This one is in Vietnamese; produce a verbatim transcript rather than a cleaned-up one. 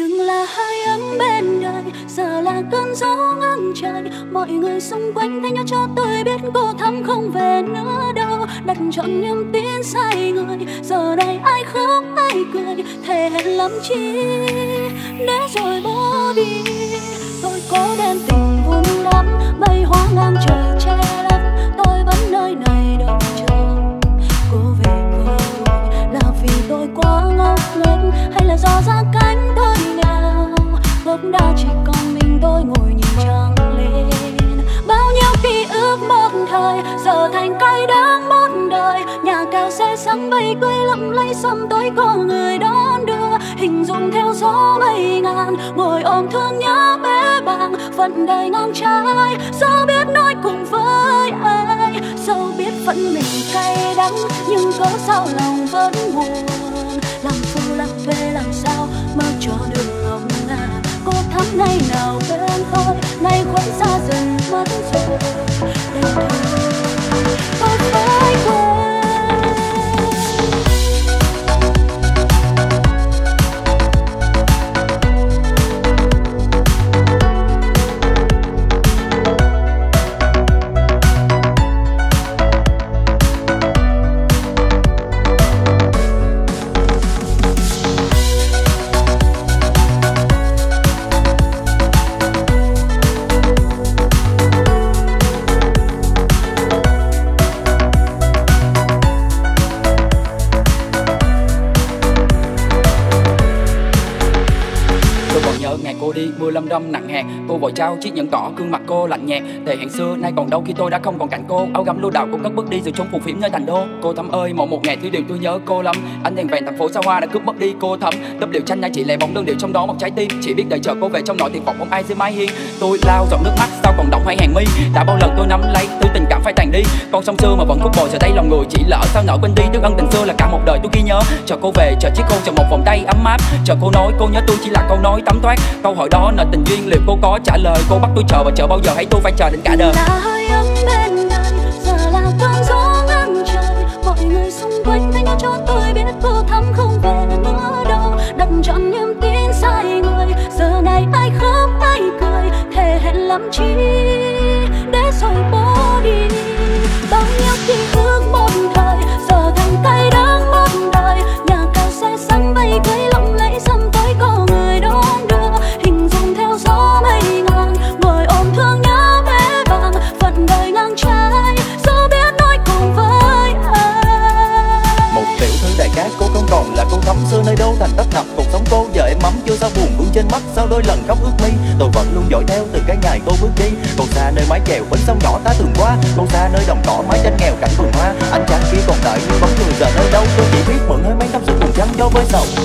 từng là hơi ấm bên đời, giờ là cơn gió ngang trời. Mọi người xung quanh thay nhau cho tôi biết cô thắm không về nữa đâu. Đặt trọn niềm tin sai người, giờ đây ai khóc ai cười, thề hẹn lắm chi để rồi bỏ đi. Tôi có đem tình vun đắp, mây hoa ngang trời che lấp, tôi vẫn nơi này đợi chờ cô về với tôi. Là vì tôi quá ngốc nghếch hay là do ra cánh tôi nghèo, gốc đa chỉ còn mình tôi ngồi nhìn trăng lên. Bao nhiêu ký ức một thời giờ thành cay đắng một đời. Nhà cao xe sáng bay cưới lộng lẫy sớm tối có người đón đưa. Hình dung theo gió mây ngàn, ngồi ôm thương nhớ bé bàng. Phận đời ngang trái, dẫu biết nói cùng với ai, dẫu biết phận mình cay đắng, nhưng cớ sao lòng vẫn buồn. Làm phu lạc về làm sao mơ cho đường hồng ngà. Cô thắm ngày nào bên tôi, nay khuất xa dần mất rồi. Đêm thôi tôi phải quên. Mưa lâm râm nặng hạt, cô vội trao chiếc nhẫn đỏ, gương mặt cô lạnh nhạt. Thề hẹn xưa nay còn đâu khi tôi đã không còn cạnh cô. Áo gấm lúa đào cô cất bước đi rồi trốn phù phiếm nơi thành đô. Cô Thắm ơi, mỗi một ngày thiếu điều tôi nhớ cô lắm. Ánh đèn vàng thành phố xa hoa đã cướp mất đi cô Thắm. Tấp liệu tranh nay chỉ lẻ bóng đơn điệu trong đó một trái tim. Chỉ biết đợi chờ cô về trong nỗi tuyệt vọng không ai dưới mái hiên. Tôi lao giọt nước mắt sao còn đọng hai hàng mi. Đã bao lần tôi nắm lấy thứ tình cảm phai tàn đi. Con sông xưa mà vẫn khúc bồi giờ đây lòng người chỉ lỡ sao nỡ quên đi. Đứa ân tình xưa là cả một đời tôi ghi nhớ. Chờ cô về, chờ chiếc khôn, chờ một vòng tay ấm áp. Chờ cô nói cô nhớ tôi chỉ là câu nói tắm thoát. Câu hỏi đó nợ tình duyên liệu cô có trả lời. Cô bắt tôi chờ và chờ bao giờ hay tôi phải chờ đến cả đời. Là hơi ấm bên đời, giờ là cơn gió ngang trời. Mọi người xung quanh thay nhau cho tôi biết cô thắm không về nữa đâu. Đặt trọn niềm tin sai người, giờ này ai khóc ai cười, thề hẹn lắm chi để rồi bỏ đi. Bao nhiêu ký ức một thời giờ thành cay đắng một đời. Nhà cao xe sáng bay cưới lộng lẫy sớm tối có người đón đưa. Hình dung theo gió mây ngàn, ngồi ôm thương nhớ bé bàng. Phận đời ngang trái, dẫu biết nói cùng với ai. Một tiểu thư đại cát cô không còn là cô Thắm xưa nơi đâu thành tấp nập. Cuộc sống cô giờ em ấm chưa sao buồn vương trên mắt, sao đôi lần khóc ướt mi. Tôi vẫn luôn dõi theo từ cái ngày tôi bước đi. Còn xa nơi mái chèo bến sông nhỏ ta thường qua, còn xa nơi đồng cỏ mái tranh nghèo cảnh vườn hoa. Anh chàng kia còn đợi nhưng bóng người giờ nơi đâu. Tôi chỉ biết mượn hơi mấy năm sự cùng chăm cho với sầu.